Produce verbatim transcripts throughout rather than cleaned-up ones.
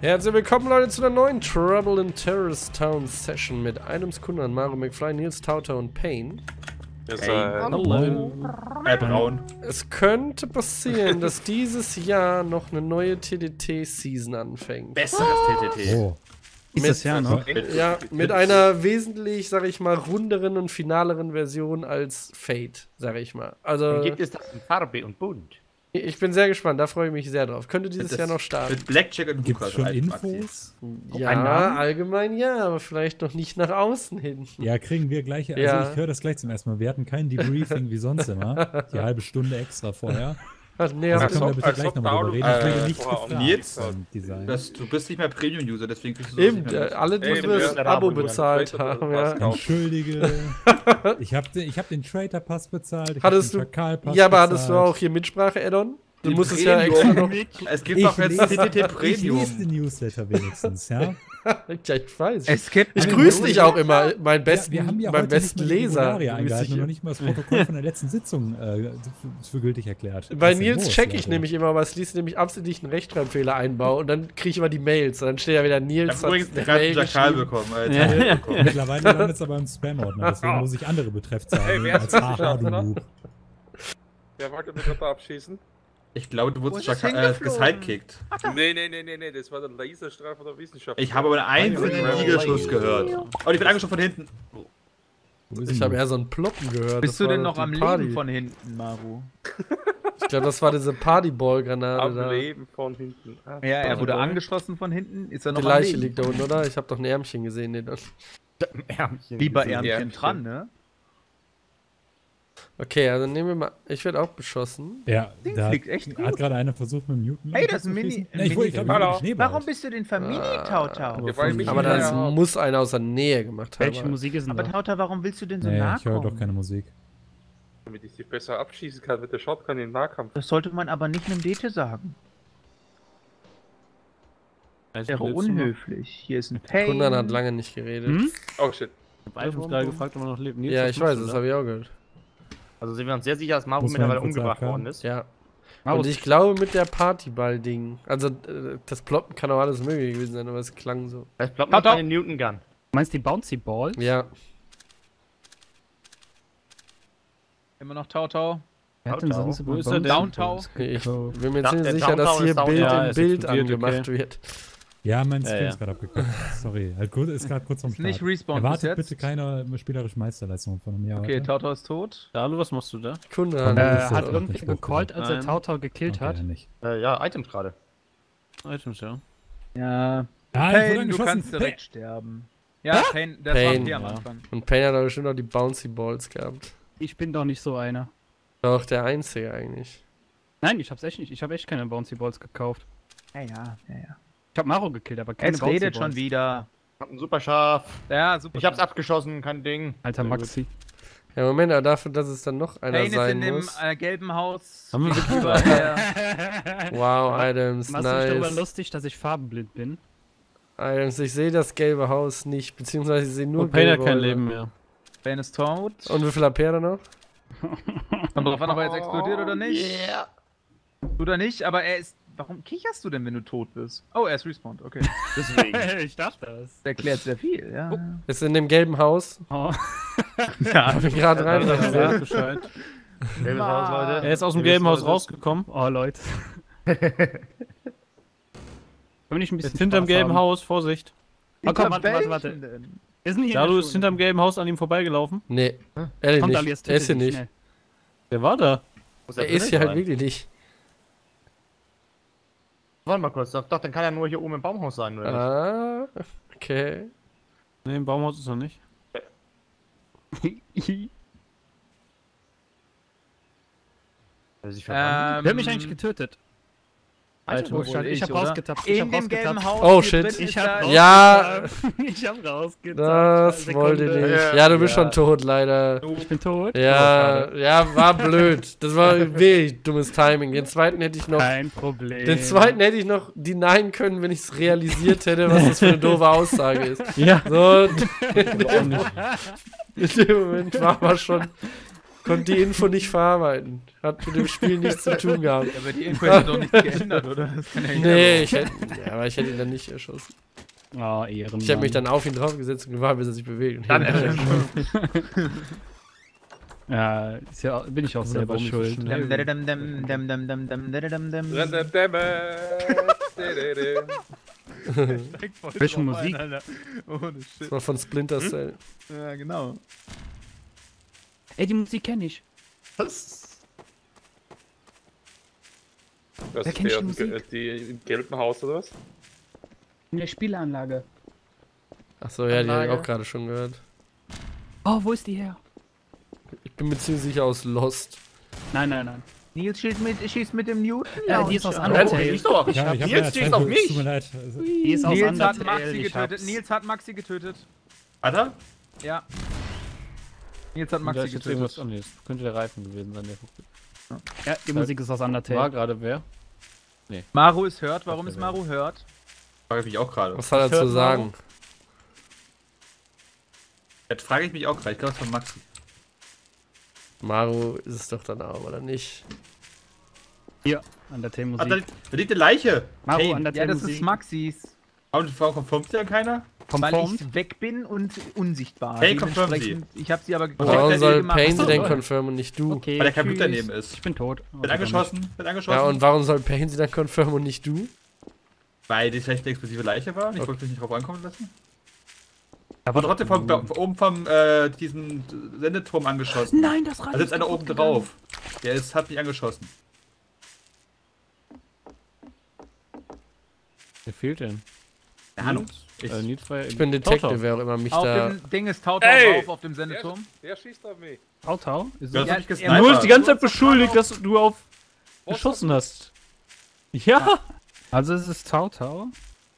Herzlich willkommen, Leute, zu einer neuen Trouble in Terrorist Town Session mit Items, Kundan, Mario, McFly, Nils, Tauta und Pain. Hey. Hallo. Äh, Braun. Es könnte passieren, dass dieses Jahr noch eine neue T D T-Season anfängt. Besser als T T T. Oh. Ist Mit, das Jahr noch? Ja, mit einer wesentlich, sag ich mal, runderen und finaleren Version als Fate, sag ich mal. Also, Dann gibt es das in Farbe und bunt. ich bin sehr gespannt, da freue ich mich sehr drauf. Könnte dieses Das Jahr noch starten. Mit Blackjack und Gibt es Hookah. schon Infos? Ja, allgemein ja, aber vielleicht noch nicht nach außen hin. Ja, kriegen wir gleich. Also Ja. ich höre das gleich zum ersten Mal. Wir hatten kein Debriefing wie sonst immer. Die halbe Stunde extra vorher. Ach, nee, Also aber können wir ob- bitte als gleich ob nochmal drüber reden. Download- Ich wurde äh, nicht vorher gefragt jetzt- beim Design. Das, du bist nicht mehr Premium-User, deswegen kriegst du sowas eben, nicht äh, mehr. alle, die Ey, das wir- Abo wir- bezahlt wir- haben, wir- ja. wir- Entschuldige. Ich habe den, ich hab den Trader-Pass bezahlt. Ich Hattest hab du, den Chacal-Pass ja, aber hattest du bezahlt. auch hier Mitsprache, Addon? Du Den musstest ja Premium. extra noch. Es gibt Ich doch jetzt lese, T T T ich lese Premium. den Newsletter wenigstens, ja? Ja, ich weiß. Es gibt Ich eine grüße neue- dich auch immer, mein besten, ja, wir haben ja mein heute besten nicht mal die Leser. Regularien grüß eingehalten ich. und noch nicht mal das Protokoll von der letzten Sitzung äh, für, für gültig erklärt. Bei Was ist denn Nils los, check ich Leute? nämlich immer, aber es liest nämlich absichtlich einen Rechtschreibfehler einbau und dann kriege ich immer die Mails und dann steht ja wieder Ich Nils hab übrigens eine gerade Mail einen Jakal geschrieben. bekommen. Äh, Jakal bekommen. Mittlerweile landet es aber im Spam-Ordner, deswegen muss ich andere Betreffzeilen Hey, nehmen wer als hat's Haha, geschafft, du oder? Noob. Wer wollte mich gerade abschießen? Ich glaube, du Wo wurdest ist es Jakal äh, hingeflogen? gesidekickt. Nee, nee, nee, nee, nee, das war der Laserstrahl der Wissenschaft. Ich habe aber einen einzigen Igelschuss gehört. Oh, ich bin angeschossen von hinten. Wo ist Ich denn habe die? eher so ein Ploppen gehört. Bist das du war denn doch noch die am Party. Leben von hinten, Maru? Ich glaube, das war diese Partyball-Granate Am da. Leben von hinten. Ah, Ja, er wurde Partyball. angeschossen von hinten. Ist er noch Die am Leiche Leben? liegt da unten, oder? Ich habe doch ein Ärmchen gesehen. Nee, das- Lieber gesehen. Ärmchen Ja, dran, ne? Okay, also nehmen wir mal. Ich werde auch beschossen. Ja, Ding da fliegt echt hat gut. gerade einer versucht mit dem Muten. Hey, das ist ein Mini- Nee, ich wollte, ich glaube, Hallo. ich Schneeball. Warum bist du denn Familie-Tautau? Ja, weil mich Aber nicht das mehr- muss einer aus der Nähe gemacht haben. Welche Musik ist denn Aber da? Tauta, warum willst du denn so Nee, nah ich höre kommen? doch keine Musik. Damit ich sie besser abschießen kann mit der Shotgun im Nahkampf. Das sollte man aber nicht einem Dete sagen. Also, Wäre willst du noch- unhöflich. Hier ist ein Pain. Kundan hat lange nicht geredet. Hm? Oh shit. Ich hab Items gerade gefragt, ob er noch lebt. Nils, Ja, was ich machst weiß, du das da? habe ich auch gehört. Also sind wir uns sehr sicher, dass Maru Muss man mittlerweile kurz umgebracht sagen. worden ist. Ja. Maus. Und ich glaube mit der Partyball-Ding. Also, äh, das Ploppen kann auch alles mögliche gewesen sein, aber es klang so. Es bleibt Tau, noch tau. eine Newton Gun. Du meinst die Bouncy Ball? Ja. Immer noch Tautau. Wer hat denn Tautau. sonst Wo über ist er denn? Downtown. Ich Oh. bin mir Da- ziemlich der sicher, dass Downtown hier ist Downtown. Bild Ja, im ist Bild explodiert, angemacht okay. wird. Ja, mein Stream Ja, ja. ist gerade abgekackt. Sorry. Halt kurz, ist gerade kurz vom Ist Start. nicht respawned bis Erwartet jetzt. bitte keine spielerischen Meisterleistungen von mir. Okay, heute. Tautau ist tot. Dalu, was machst du da? Kundan. Äh, Äh, ist hat doch irgendwer nicht Spruch gecallt, als er Nein. Tautau gekillt Okay, hat? ja, nicht. Äh, ja, Items gerade. Items, ja. Ja. Ah, ich wurde Pain, du angeschossen. kannst direkt sterben. Ja, Pain, das war Pain. P am Ja. Anfang. Und Payne hat aber bestimmt auch die Bouncy Balls gehabt. Ich bin doch nicht so einer. Doch, der Einzige eigentlich. Nein, ich hab's echt nicht. Ich habe echt keine Bouncy Balls gekauft. Ja, ja, ja, ja. Ich hab Maro gekillt, aber keine Jetzt Bouncy redet Balls. schon wieder. Hab einen super scharf. Ja, super. Ich hab's abgeschossen, kein Ding. Alter Sehr Maxi. Ja, Moment, aber dafür, dass es dann noch einer Pain ist sein in dem muss. äh, gelben Haus. Haben wir Gegenüber der- Wow, Items, Machst du dich darüber nice. lustig, dass ich farbenblind bin? Items, ich sehe das gelbe Haus nicht, beziehungsweise ich sehe nur Und Pain hat gelbe kein Häuser. Leben mehr. Pain ist tot. Und wie viel A P hat er noch? Kommt drauf an, ob er jetzt explodiert oder nicht. Yeah. Oder nicht, aber er ist. Warum kicherst du denn, wenn du tot bist? Oh, er ist respawned, okay. Deswegen. ich dachte das. Das erklärt sehr viel, ja. Ist in dem gelben Haus. Oh. ja. Hab ich gerade rein. Ja, gesehen. weiß Bescheid. Gelbes Haus, Leute. Er ist aus dem Ihr gelben wisst, Haus Leute. rausgekommen. Oh, Leute. Wenn ich ein bisschen Jetzt hinterm Spaß gelben haben. Haus, Vorsicht. Oh, komm, warte, warte, welchen warte. denn? Wir sind hier Dalu in der ne? ist hinterm gelben Haus an ihm vorbeigelaufen. Nee, ehrlich Kommt, Ali, nicht. jetzt Er ist hier töte dich nicht. schnell. Wer war da? Muss Er drin ist hier halt sein. wirklich nicht. Warte mal kurz, doch, doch, dann kann er nur hier oben im Baumhaus sein, oder nicht? Ah, okay. Ne, im Baumhaus ist er nicht. Hat er sich verbrannt? Ähm, Wer hat mich eigentlich getötet? Alter, wohl ich hab, ich hab oder? rausgetappt. Ich In hab dem gelben rausgetappt. Haus. Oh, hier shit. drin Ich ist hab da- Ja. rausgetappt. Ich hab rausgetappt. Das wollte ich Sekunde. nicht. Ja, du bist Ja. schon tot, leider. Ich bin tot. Ja, ja, war blöd. Das war wirklich dummes Timing. Den zweiten hätte ich noch. Kein Problem. Den zweiten hätte ich noch denyen können, wenn ich es realisiert hätte, was das für eine doofe Aussage ist. Ja. So, in dem, in dem Moment war aber schon. konnte die Info nicht verarbeiten. Hat mit dem Spiel nichts zu tun gehabt. Aber die Info hätte doch nichts geändert, oder? Das kann ja nicht Nee, ich hätte, ja, aber ich hätte ihn dann nicht erschossen. Ah, Ehrenmann. Ich habe mich dann auf ihn draufgesetzt und gewartet, bis er sich bewegt. Dann erschossen. Ja, ist ja, bin ich auch selber warum ich so schuld. schnell Dem, dem, dem, dem, dem, dem, dem, dem, dem, dem. Direkt voll Welche drauf Musik? ein, Alter. Ohne Das Shit. war von Splinter Cell. Ja, genau. Ey, die Musik kenne ich. Was? Das Wer ist kennt der, die Musik? die, die im gelben Haus oder was? In der Spieleanlage. Achso, ja, die habe ich Anlage. auch gerade schon gehört. Oh, wo ist die her? Ich bin mir ziemlich sicher aus Lost. Nein, nein, nein. Nils schießt mit, schießt mit dem Newton. Äh, die ist aus Nein, Undertale. ich doch. Ja, ich hab Nils ja schießt Zeit, auf es mich. Tut mir leid. Also, Die ist aus Nils hat Undertale. Maxi ich getötet. hab's. Nils hat Maxi getötet. Alter? Ja. Nils hat Da Maxi ist jetzt irgendwas. getötet. Oh nee, das könnte der Reifen gewesen sein. Der Ja, die Musik ist aus war Undertale. gerade wer? Maru ist hört. Warum ist Maru hört? Frage ich mich auch gerade. Was hat er hört zu man sagen? Jetzt frage ich mich auch gerade. Ich glaube, es von Maxi. Maru ist es doch dann auch, oder nicht? Hier, Undertale Ah, da, Musik. da liegt eine Leiche. Maru, Hey, Undertale Ja, das Musik. ist Maxis. und warum confirmt ja keiner? Weil Conformed. ich weg bin und unsichtbar. Hey, confirm Dementsprechend- Ich habe sie aber Oh, Warum der soll gemacht. Payne sie Achso, denn oh. confirmen und nicht du? Okay, Weil der kein Blut tschüss. daneben ist. Ich bin tot. Wird Okay, angeschossen. Wird angeschossen. Ja, und warum soll Payne sie dann confirmen und nicht du? Weil die vielleicht eine explosive Leiche war. und Ich wollte mich nicht drauf ankommen lassen. Da Aber trotzdem vom, von oben vom äh, diesen Sendeturm angeschossen. Nein, das reicht. Da sitzt einer oben drauf. Der ist, hat mich angeschossen. Wer fehlt denn? Keine Ahnung. Ich, Äh, Nils war ja Ich bin Detective, wer auch immer mich Auf da... dem Ding ist Tautau Ey! drauf, auf dem Der, Sendeturm. der schießt auf mich. Tautau? Ist ja, es- das hab ich ja, gesnipert. Du wurdest die ganze Zeit Du hast beschuldigt, doch dass du auf Was geschossen hast. Ja! Also es ist Tautau.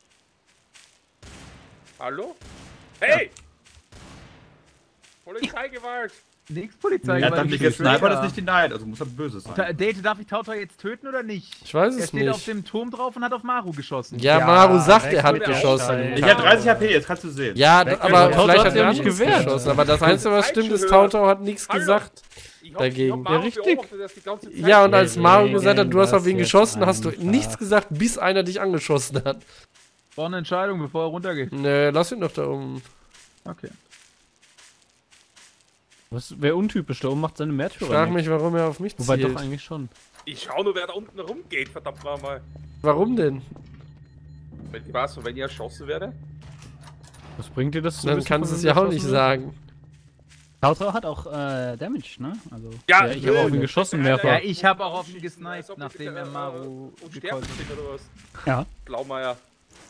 Hallo? Hey! Polizeigewalt! Nix Polizei. Ja, aber dann ich mich bin gesnipert, Trader. ist nicht denied. Also muss er böse sein. Ta- Date, darf ich Tautau jetzt töten oder nicht? Ich weiß Er es steht auf nicht. dem Turm drauf und hat auf Maru geschossen. Ja, Ja, Maru sagt, er hat Rex würde geschossen. Ich habe dreißig H P, jetzt kannst du sehen. Ja, Rex aber Tautau vielleicht hat hat ja er nicht nicht gewehrt. geschossen. Aber das Einzige, was stimmt, ist, Tautau hat nichts Hallo. gesagt. Ich hab, Dagegen. Ich hab Maru Ja, richtig. beobachtet, dass die ganze Zeit Ja, und als Wir Maru regeln gesagt hat, du hast das auf ihn jetzt geschossen, hast du einfach. nichts gesagt, bis einer dich angeschossen hat. War eine Entscheidung, bevor er runtergeht. Nö, lass ihn doch da oben. Okay. Was wäre untypisch, da oben macht seine Ich Märtyrer. frag nicht. mich, warum er auf mich Wobei doch zielt. eigentlich schon. Ich schau nur, wer da unten rumgeht, verdammt mal. Warum denn? Wenn ich weiß, wenn ich erschossen werde. Was bringt dir das? zu Dann wissen, kannst du von es wem ja auch geschossen nicht wird? sagen. Tautau hat auch äh, Damage, ne? Also. Ja, ich habe auf ihn geschossen mehrfach. Ja, ich habe auch auf ihn Als gesniped, ob ich, nachdem äh, er Maru unsterblich gekollt hat. bin oder was? Ja. Blaumeier.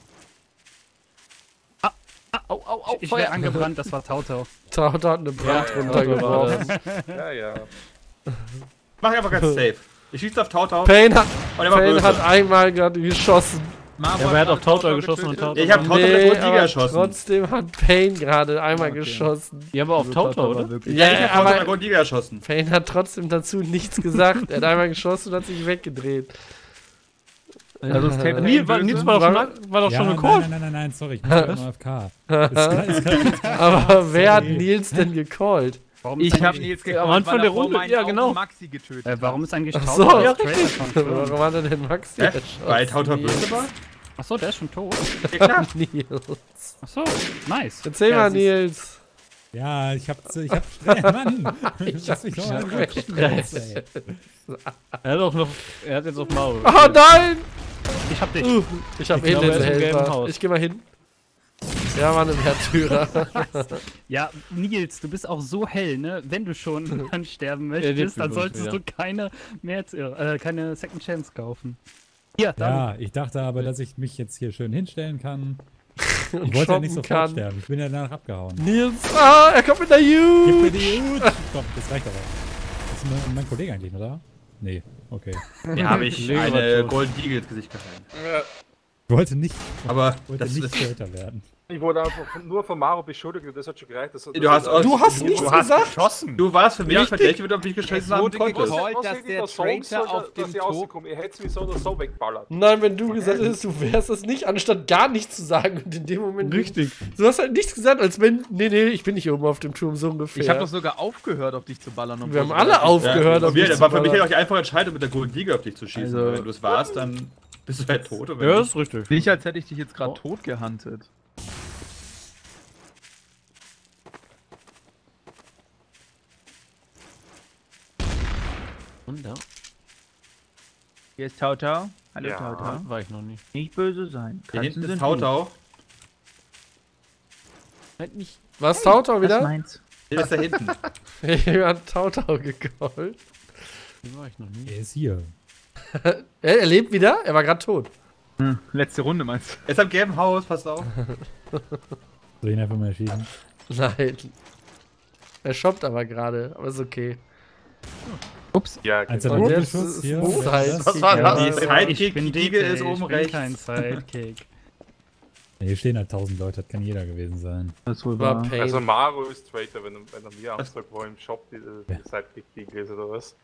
Au, au, au, ich wäre angebrannt, das war Tautau. Tautau hat eine Brand Ja, runtergeworfen. Ja, ja. Mach einfach ganz safe. Ich schieße auf Tautau. Payne hat, Und er war Payne böse. hat einmal gerade geschossen. Maru Ja, aber er hat gerade auf Tautau geschossen und getötet. Tautau- Ich hab Tautau mit Nee, Rotliga aber erschossen. trotzdem hat Payne gerade einmal Okay. geschossen. Ja, aber auf Tautau, oder? wirklich- Ja, ich Ja, hab Tautau mit aber Rotliga erschossen. Payne hat trotzdem dazu nichts gesagt. Er hat einmal geschossen und hat sich weggedreht. Also das Tape Nils war, Nils war doch schon, war doch ja, schon nein, gecallt. nein, nein, nein, nein, sorry, ich bin immer F K. Ist klar, ist klar. Aber wer hat Sorry. Nils denn gecallt? Warum Ich ist habe eigentlich- Nils Am gekommen, Anfang weil der er vor Runde, meinen ja, Augen genau. Maxi getötet Äh, warum ist eigentlich Ach Tautau so. als Ja, Traitor schon geflogen? Warum hat er denn Maxi Hä? erschossen? Weil Tautau böse war? Achso, der ist schon tot. Ja, klar. Nils. Achso, nice. Erzähl Ja, mal, siehst- Nils. Ja, ich hab, ich hab, äh, Mann, Ich lass mich doch mal hab gucken, Stress. jetzt, ey. Er hat auch noch, er hat jetzt auf Maru. Oh nein! Ich hab dich. Uh, ich hab Ich glaube, er ist im gelben Hindenhelfer. Haus. Ich geh mal hin. Ja, Mann, im Märtyrer. Ja, Nils, du bist auch so hell, ne? Wenn du schon dann sterben Ja, den möchtest, dann fühlen wir uns solltest wieder. du keine mehr, äh, keine Second Chance kaufen. Hier, dann. Ja, ich dachte aber, dass ich mich jetzt hier schön hinstellen kann. Und Ich wollte ja nicht shoppen sofort kann. sterben. Ich bin ja danach abgehauen. Nils, ah, er kommt mit der Gib mir Jute. die Ut! Komm, das reicht aber. Das ist mein, mein Kollege eigentlich, oder? Nee, okay. Ja, habe ich Lego war eine tot. Golden Eagle ins Gesicht gehalten. Ja. Ich wollte nicht, Aber wollte das nicht ist. Traitor werden. Ich wurde einfach nur von Maro beschuldigt und das hat schon gereicht. Das, das Du hast, Du hast nichts Du hast gesagt? geschossen. Du warst für mich verdächtig, wenn du auf mich geschossen haben wurde konntest. gecallt, dass der Traitor auf dem Tod... rausgekommen. Ihr hättet mich so oder so wegballert. Nein, wenn du gesagt hättest, du wärst es nicht, anstatt gar nichts zu sagen und in dem Moment... Richtig. Du hast halt nichts gesagt, als wenn... Nee, nee, ich bin nicht oben auf dem Turm, so ungefähr. Ich habe doch sogar aufgehört, auf dich zu ballern. obwohl Wir haben du alle relativ- aufgehört, Ja, auf wir, dich das zu war für mich ballern. auch die einfache Entscheidung, mit der Golden Liga auf dich zu schießen. Also- Wenn du es warst, dann bist du halt tot. Und wenn Ja, nicht- ist richtig. Nicht, als hätte ich dich jetzt gerade Oh. tot gehuntet. Und da? Hier ist Tautau. Hallo Ja. Tautau. War ich noch nicht. Nicht böse sein. Hier hinten Katzen ist sind Tautau. Halt nicht. Was, Tautau gut. Was wieder? meinst Der ist da hinten. Er hat Tautau gecallt. Hier war ich noch nie. Er ist hier. Er, er lebt wieder? Er war gerade tot. du? Hm, letzte Runde meinst du? Er ist am gelben Haus, passt auf. Soll ich ihn einfach mal schießen? Nein. Er shoppt aber gerade, aber ist okay. Ups. Ja, Eins genau. der Und Doppelschuss jetzt ist hier. es was Zeit. ist das? Was war das? Die Ja, Sidekick-Diege ist oben ich bin rechts. kein Sidekick. Ja, hier stehen halt tausend Leute, das kann jeder gewesen sein. Das wohl War wahr. Pain. Also Maro ist Traitor, wenn, er- wenn er mir ansagt, wo im Shop die, die Ja. Sidekick-Diegel ist oder was.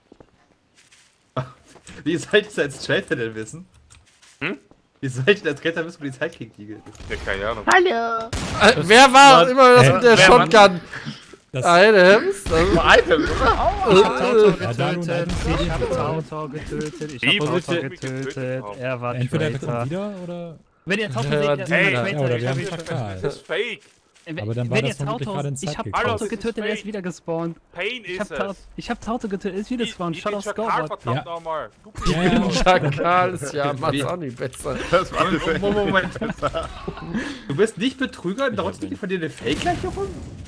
Wie seid ihr als Traitor denn wissen? Hm? Wie seid ihr als Traitor wissen, wo die Sidekick-Diegel ist? Ja, keine Ahnung. Hallo. Äh, wer war immer das Äh, mit der wer Shotgun? Das, Adams? Das, Items, oder? Ich hab Tautau Ja, da nun getötet, einfach ich hab Tautau. Tautau getötet, ich Wie, hab was Tautau wir getötet getötet, haben. er war entweder der Traitor. kommt wieder oder. Wenn ihr Tautau Ja, seht, die- der Hey, ist ja, Traitor, oder ich wir hab haben ihn ihn Das verkackt. ist fake. Wenn, Aber dann war wenn das ihr vermutlich Tautau, gerade ein ich hab Sidekick. Tautau Hallo, das ist getötet, er ist fake. wieder gespawnt. Pain Ich hab, ist Tau es. ich hab Tautau getötet, er ist wieder gespawnt. Shut auf Schakal, Scoreboard. verdammt Ja. nochmal. Ja, ja. Schakal ist ja, macht's auch nicht besser. Das war Moment, Moment, Moment. Du bist nicht Betrüger und daraus liegt von dir eine Fake-Leiche rum?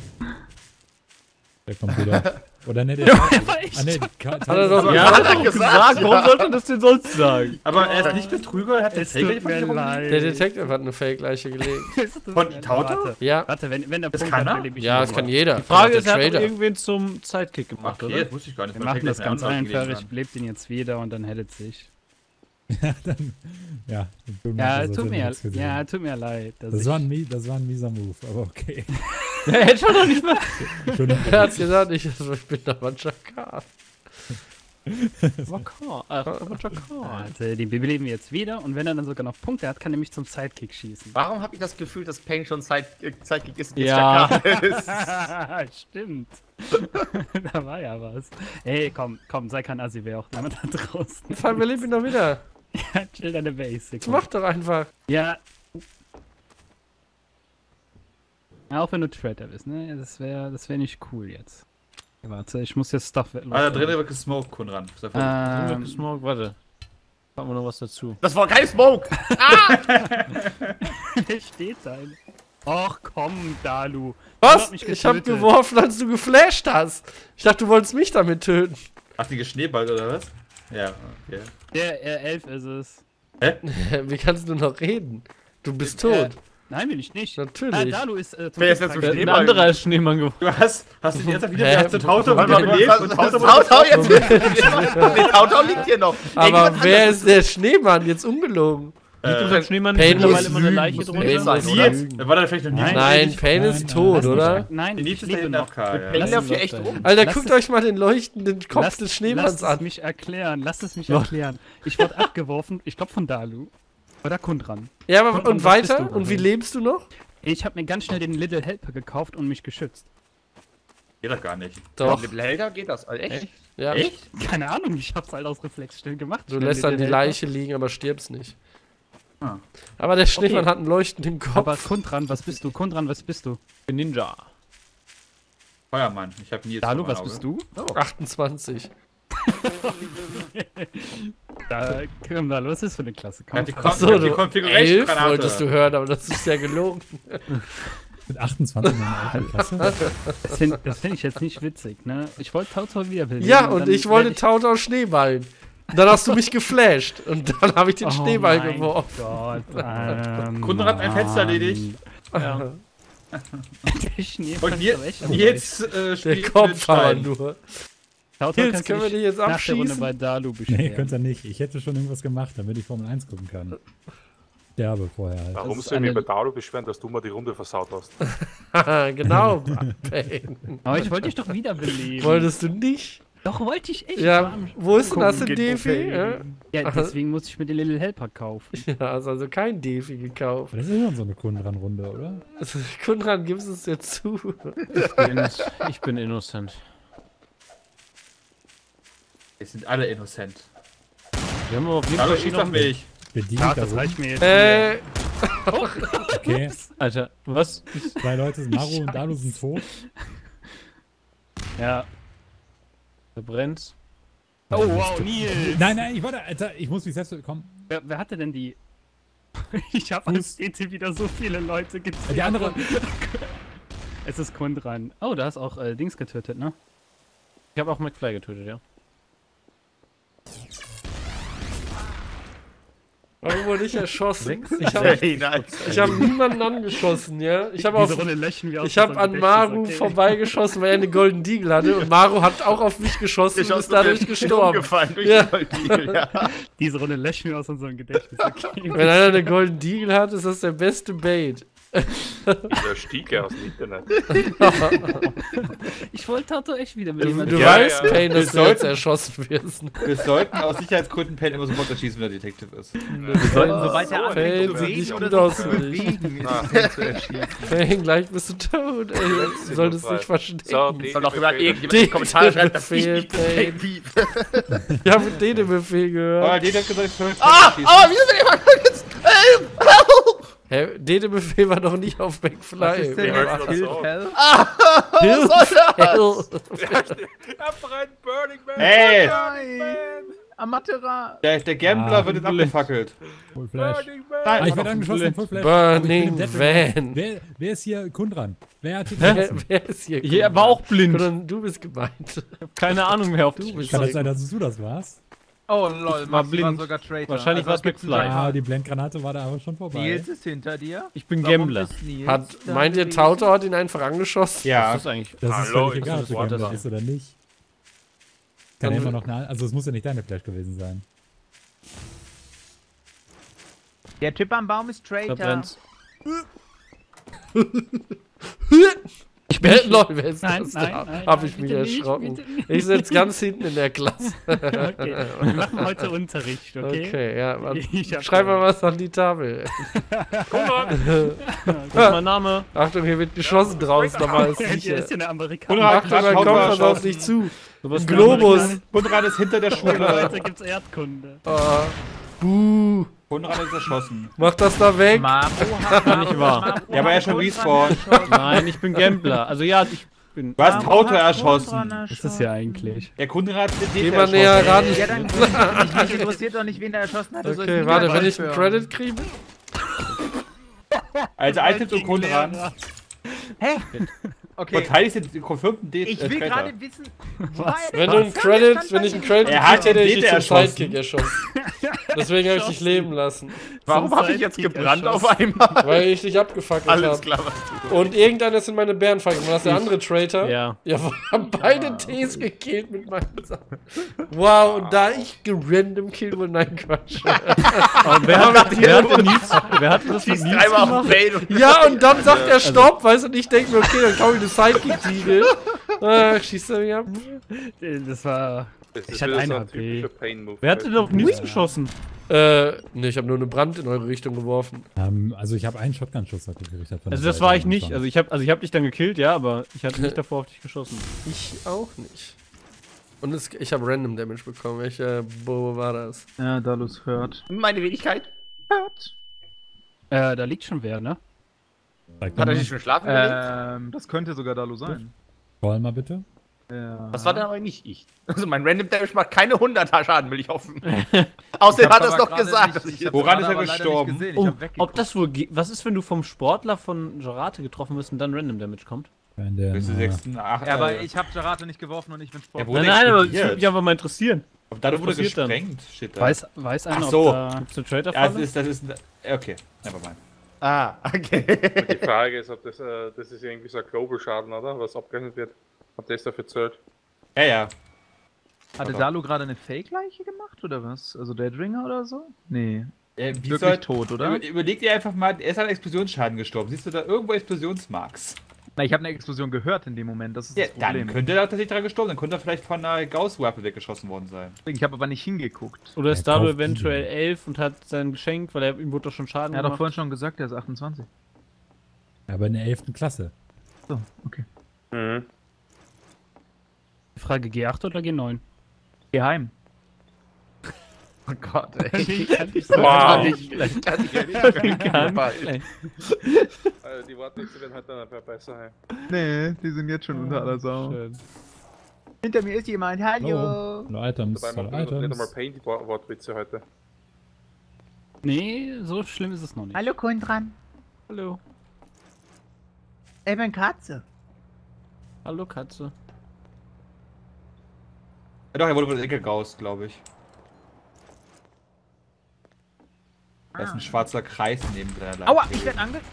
Der kommt wieder. Oder ne, der. Ah, echt? ne, Hat er doch Ja, hat er gesagt, Warum sollte er das denn sonst sagen? Aber er ist nicht Betrüger, er hat eine Es Fake-Leiche tut von dir mir rumliegen? leid. Der Detective hat eine Fake-Leiche gelegt. Es tut Von mir- Tautau? Warte, Ja. warte, wenn, wenn der Das Punkt kann hat, er? lebe ich Ja, ihn das nochmal. kann jeder. Die Frage Der ist, er hat doch Trader. irgendwen zum Sidekick gemacht, Okay, oder? das wusste ich gar nicht. Wir Man machen fängt das mit ganz einem einfach, Antrag ich gelesen belebe den jetzt wieder und dann hält es sich. dann, ja, dann Ja, macht das, tut als mir, hätte er nichts gesehen. ja, tut mir leid. dass Das ich- war, ein, mi- das war ein mieser Move, aber okay. Er hätte schon noch nicht mal. Schon Er hat gesagt, ich, ich bin aber ein Schakal. Wakar. Ach, aber Jakar. Warte, den beleben wir jetzt wieder und wenn er dann sogar noch Punkte hat, kann er mich zum Sidekick schießen. Warum habe ich das Gefühl, dass Pain schon Side äh, Sidekick ist und Ja. jetzt Jakar ist? Stimmt. Da war ja was. Ey, komm, komm, sei kein Assi, wer auch immer da draußen. Jetzt haben wir ihn doch wieder. Ja, chill deine Basic. Das mach doch einfach. Ja. Ja, auch wenn du Traitor bist, ne? Das wäre das wär nicht cool jetzt. Warte, ich muss jetzt Stuff Ah, da drin wird gesmoked, Kunran. Ist ja voll- Ähm, Gesmoked, warte. Machen wir noch was dazu. Das war kein Smoke! der steht da. Och komm, Dalu. Was? hat mich Ich hab getötet. geworfen, als du geflasht hast. Ich dachte, du wolltest mich damit töten. Hast du geschneeballt oder was? Ja, okay. Der R elf ist es. Wie kannst du noch reden? Du bist Äh, tot. Nein, bin ich nicht. Natürlich. Ah, Dalu ist äh, Wer ist jetzt so Todesfrage. stehen? Ein anderer ist Schneemann geworden. Du hast, hast du die erste wieder Hä? hast du Tautau Warte mal, wieder was- belebt und was- Tautau Tautau jetzt! Nee, Tautau liegt hier noch. Aber Irgendjemand wer anderes ist der Schneemann? Jetzt ungelogen. Liegt unter äh, dem Schneemann Pain mittlerweile muss immer eine lügen, Leiche muss drunter? Pain sein. Wie jetzt? War da vielleicht noch nie? Nein. Nein, Pain nein, ist nein. tot, Lass mich- oder? Nein, Die ich liebste lebe ist noch. F K, ja. Pain Lass läuft ihn hier doch echt sein. rum. Alter, Lass guckt es- euch mal den leuchtenden Kopf Lass- des Schneemanns Lasst es an. mich erklären, lasst es mich erklären. Ich wurde abgeworfen, ich glaube von Dalu. Oder Kundran. Ja, aber Und- und, und was bist weiter? du? Und wie lebst du noch? Ich habe mir ganz schnell den Little Helper gekauft und mich geschützt. Geht doch gar nicht. Doch. Mit Helga geht das. Also echt? Ja. Echt? Keine Ahnung, ich hab's halt aus Reflex schnell gemacht. Du Schnell lässt dann die Little Helper. Leiche liegen, aber stirbst nicht. Ah. Aber der Schneemann Okay. hat einen leuchtenden Kopf. Aber Kundran, was bist du? Kundran, was bist du? Ich bin Ninja. Feuermann. Ich hab nie jetzt Dalu, vor was meinem bist Auge. du? achtundzwanzig. Da, komm da, was ist das für eine Klasse? Er hat die, Komm. Kon Achso, die du Configuration elf Granate. wolltest du hören, aber das ist ja gelogen. Mit achtundzwanzig in der alten Klasse. Das finde find ich jetzt nicht witzig, ne? Ich wollte Tautau wiederbeleben. Ja, und dann ich wollte werd Tautau Schneeballen. Dann hast du mich geflasht und dann habe ich den Oh Schneeball mein geworfen. Gott, ähm, Kunden hat ein Fenster erledigt. Ja. Der Schneeball Und, ist je, aber echt und am jetzt äh, Der spielt mit Kopf aber Stein. nur. Tautau Jetzt kannst können wir dich dich jetzt nach der Runde abschießen. bei Dalu Nee, beschweren. könnt ihr nicht. Ich hätte schon irgendwas gemacht, damit ich Formel eins gucken kann. sterbe vorher halt. Warum ist soll ich mich eine- bei Daru beschweren, dass du mal die Runde versaut hast? Genau, Pain. Aber ich wollte dich doch wiederbeleben. Wolltest du nicht? Doch, wollte ich echt. Ja, wo ist denn das in Defi? Ja? Ja, deswegen muss ich mir den Little Helper kaufen. ja, hast also kein Defi gekauft. Aber das ist schon so eine Kundran-Runde, oder? Also, Kundran, gibst es dir zu. Ich bin, ich bin innocent. Es sind alle innocent. Wir haben aber auf jeden Hallo, Fall eh schieß noch auf mich. Bedient Ja, da das rum. reicht mir jetzt. Äh, Okay, Alter, was? zwei Leute sind Maru und Dalu sind tot. Ja. Da brennt's. Oh, wow, Nils. Nein, nein, ich wollte, Alter, ich muss mich selbst, komm. Wer, wer hatte denn die? Ich habe als D T wieder so viele Leute gezählt. Die andere, Es ist Kundran. Oh, da ist auch äh, Dings getötet, ne? Ich habe auch McFly getötet, ja. warum wurde ich erschossen? Ich habe Very nice. ich hab niemanden angeschossen, ja? Ich habe auf... Diese Runde löschen wir aus Ich habe unserem an Maru Gedächtnis, okay? vorbeigeschossen, weil er eine Golden Deagle hatte und Maru hat auch auf mich geschossen und ist dadurch gestorben. Umgefallen durch Ja. die Golddeal, ja. Diese Runde löschen wir aus unserem Gedächtnis, okay? Wenn einer eine Golden Deagle hat, ist das der beste Bait. Dieser Stiege aus dem Internet. Ich wollte Tato echt wieder Du, beleben. du Ja, weißt, ja. Pain, dass du Wir jetzt erschossen wirst. Wir sollten aus Sicherheitsgründen Pain immer sofort erschießen, wenn er Detective ist. Wir sollten, sobald er Pain anfängt zu sieht reden nicht oder gut sich aus zu für dich. bewegen, Ah. ist es zu erschießen. Pain, gleich bist du tot, ey. Du solltest dich verstecken. So, Soll doch über irgendjemand in Den die Kommentare schreiben, dass ich Befehl, nicht Fake Beef. Ich habe den Befehl Aber gehört. jeder hat gesagt, ich soll jetzt Ah, schießen. ah, wieso bin ich mal jetzt? Help, help! Hä, den Befehl war noch nicht auf McFly. Was ist denn Wir jetzt hören Kill uns auf. Hell? Hilf, Er brennt Burning Man! Hey! Burning Man! Amatera! Der, der Gambler Ah, wird jetzt Blitz. abgefackelt. Full Flash. Burning Man! Ah, ich Nein, werde angeschossen, Full Flash. Burning Aber ich bin im Dead Van. Wer, wer ist hier Kundran? Wer hat hier Wer, geschossen? wer ist hier? Ich war auch blind. Sondern du bist gemeint. Keine Ahnung mehr auf Du die bist Kann das sein, dass du das warst? Oh lol, Ich war Maxi blind. sogar Traitor. Wahrscheinlich war's gibt's McFly. einen Ah, Traitor. die Blendgranate war da aber schon vorbei. Nils ist hinter dir. Ich bin Warum Gambler. ist Nils Hat, da meint ihr, gewesen? Tauto hat ihn einfach angeschossen? Ja. Das ist eigentlich. Das ist Hallo, völlig egal, ob ist du das Gambler Wort, bist oder nicht. Kann ja Dann- immer noch eine, also es muss ja nicht deine Flash gewesen sein. Der Typ am Baum ist Da Traitor. brennt's. Ich bin Lol, wer ist Nein, das nein, da? nein, Hab nein, ich mich bitte nicht, erschrocken. bitte nicht. Ich sitze ganz hinten in der Klasse. Okay, wir machen heute Unterricht, okay? Okay, ja. Warte. Ich hab- Schreib mal was an die Tafel. Das ist mein Name. Achtung, hier wird geschossen draußen, aber ist Hier sicher. ist ja eine Amerikaner. Oder- Achtung, da Tauto kommt was auf erschossen. dich zu. Du bist Ein Globus. Kundran ist hinter der Schule. Heute gibt's Erdkunde. Ah, buh. Kundran ist erschossen. Mach das da weg. Maro hat Kann nicht wahr. Ja, aber er ist schon respawned. Nein, ich bin Gambler. Also ja, ich bin. Du hast Tauto erschossen. Was ist das hier eigentlich? Der Kundran hat den Geh Data mal näher erschossen. ran. Ja, dann mich, mich interessiert doch nicht, wen der erschossen hat. das soll ich Okay, nie warte, wieder wenn ich einen hören. Credit kriege. Also Items und Kundran. Hä? Okay. Verteidigt den confirmten D. Ich äh, will Traitor. gerade wissen, wo war er Wenn denn? du einen Was? Credit, Stand wenn bei ich einen mir. Credit Er hat kriege, hätte den ich dich Data zum erschossen. Sidekick erschossen. Deswegen habe ich dich leben lassen. Warum Zum habe ich jetzt Sidekick gebrannt auf erschossen. einmal? Weil ich dich abgefackelt Alles habe. klar, was du Und irgendeiner ist in meine Bärenfackel. War das der andere Traitor? Ja. Ja, wir haben beide Ts gekillt mit meinen Sachen. Wow, und da ich gerandom kill wurde, nein, Quatsch. Aber wer hat, wer hat denn Nils? Wer hat das mit schießt Nils dreimal auf gemacht? den Bait und Ja, und dann sagt er Stopp, weißt du, und ich denke mir, okay, dann kaufe ich eine Sidekick-Siegel. Ach, schießt er mich ab. Das war. Das Ich ist hatte wieder einen so ein H P. typischer Pain-Move. Wer hat denn auf Nils geschossen? Äh, ne, ich habe nur eine Brand in eure Richtung geworfen. Ähm, also ich habe einen Shotgun-Schuss gerichtet. von Also der das Seite war ich am nicht. Anfang. Also ich habe also ich hab dich dann gekillt, ja, aber ich hatte nicht davor auf dich geschossen. Ich auch nicht. Und es, ich habe Random Damage bekommen. Welcher Bo war das? Ja, Dalus hört. meine Wenigkeit. Hört. Äh, da liegt schon wer, ne? Zeig Hat mal. er sich schon schlafen gelegt? Ähm, das könnte sogar Dalu sein. Call mal bitte. Ja. Das war dann aber nicht ich. Also mein Random Damage macht keine hunderter Schaden, will ich hoffen. Außerdem Ich hat hab er es aber doch gerade gesagt. nicht- dass ich ich hab Woran gerade ist er aber leider nicht gestorben? gesehen, ich Oh, hab weggeguckt. ob das wohl geht? Was ist, wenn du vom Sportler von Jarate getroffen wirst und dann Random Damage kommt? Wenn der, Bis zu äh, sechsten, acht, Ja, aber äh, ich hab Jarate nicht geworfen und ich bin Sport. Er wurde Nein, nein, aber ich explodiert. würde mich einfach mal interessieren. Aber dadurch Was wurde passiert dann? gesprengt. Shit, da. Weiß, weiß einer, Ach so. ob da. Gibt's eine Ja, das Trader-Falle? ist, das ist, ein- okay, nevermind. Ah, okay. Die Frage ist, ob das, äh, das ist irgendwie so ein Global-Schaden, oder? Was abgerechnet wird. Ob das dafür zählt. Ja, ja. Hatte Dalu gerade eine Fake-Leiche gemacht oder was? Also der Dringer oder so? Nee. Äh, wie Wirklich soll, tot, oder? Über, überleg dir einfach mal, er ist an Explosionsschaden gestorben. Siehst du da irgendwo Explosionsmarks? Na, ich habe eine Explosion gehört in dem Moment, das ist Ja, das dann Problem. könnte er tatsächlich daran gestorben sein. Könnte er vielleicht von einer Gauss-Waffe weggeschossen worden sein. Ich habe aber nicht hingeguckt. Oder ist Er Dado kauft eventuell Bienen. elf und hat sein Geschenk, weil er, ihm wurde doch schon Schaden Er hat doch gemacht. vorhin schon gesagt, er ist achtundzwanzig. Aber in der elften Klasse. So, okay. Mhm. Frage G acht oder G neun? Geheim. Oh Gott, ey. Wow. Nicht schlecht. Kann ich ja nicht. Ganz Äh, die Wortwechsel werden halt dann besser. Nee, die sind jetzt schon unter aller Sau. Schön. Hinter mir ist jemand, Hallo. Hallo Items. Dabei Hallo machen wir nicht einmal Items. Pain die Wor- Wortwitze heute. Nee, so schlimm ist es noch nicht. Hallo Kundran. Hallo. Ich bin Katze. Hallo Katze. Ja, doch, er wurde von der Ecke Gauss, glaube ich. Da ist ein schwarzer Kreis neben der Leiche. Aua, ich werde ange...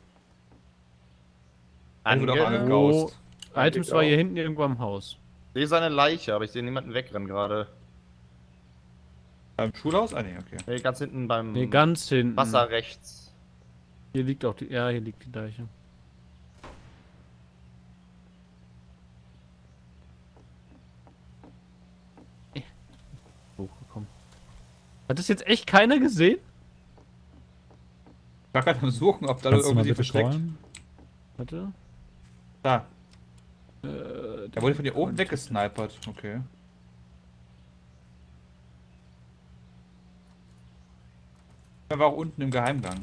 Er wurde auch Ange- angegaust. Items war hier hinten irgendwo am Haus. Ich sehe seine Leiche, aber ich sehe niemanden wegrennen gerade. Beim Schulhaus? Ah, nee, okay. Nee, ganz hinten beim Nee, ganz hinten. Wasser rechts. Hier liegt auch die. Ja, hier liegt die Leiche. Eh, Hochgekommen. Hat das jetzt echt keiner gesehen? Ich war gerade am Suchen, ob da Kannst du mal irgendwie bitte versteckt. scrollen? Warte. Da. Äh, Der wurde von hier oben weggesnipert. Okay. Er war auch unten im Geheimgang.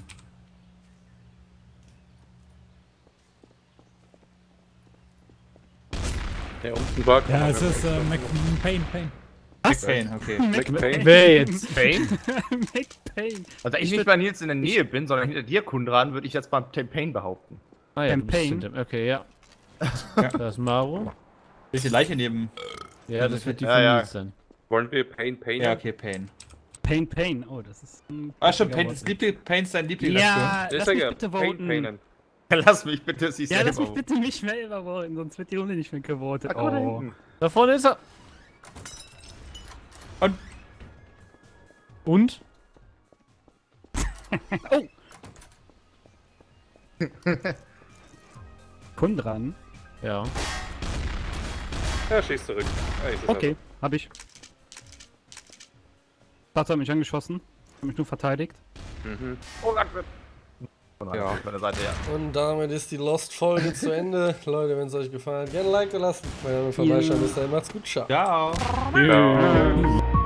Der unten war. Ja, es ist äh, Mac Pain, Pain. McCain, okay. McPain. wer jetzt? Pain? McPain. Also ich nicht bei Nils in der Nähe bin, sondern hinter dir, Kundran, würde ich jetzt beim Pain behaupten. Ah ja, du bist Campaign. hinter- Okay, ja. Ja. Da ist Maro. Ist die Leiche neben. Ja, das wird die Ja, von ja. Nils sein. Wollen wir Pain Pain? Ja, okay, Pain. Pain, Pain. Oh, das ist ein... Ah, schon, Pain ist, Liebling, Pain ist dein Lieblingsaktion. Ja, Das lass ist ja mich geil. bitte Pain voten. Painen. Lass mich bitte sie Ja, lass selber mich bitte nicht selber voten, sonst wird die Runde nicht mehr gewotet. Ah, guck mal da Oh. hinten. Da vorne ist er. Und? Und? Kundran. Ja. Ja, schieß zurück. Ja, ist es Okay, hab ich. Vater hat mich angeschossen. Hat mich nur verteidigt. also. Mhm. Oh, Gott. Von Ja. meiner Seite, ja. Und damit ist die Lost-Folge zu Ende. Leute, wenn es euch gefallen hat, gerne ein Like da lassen. Wenn ihr vorbeischauen, bis dahin macht's gut. Ciao. Ciao. Ja.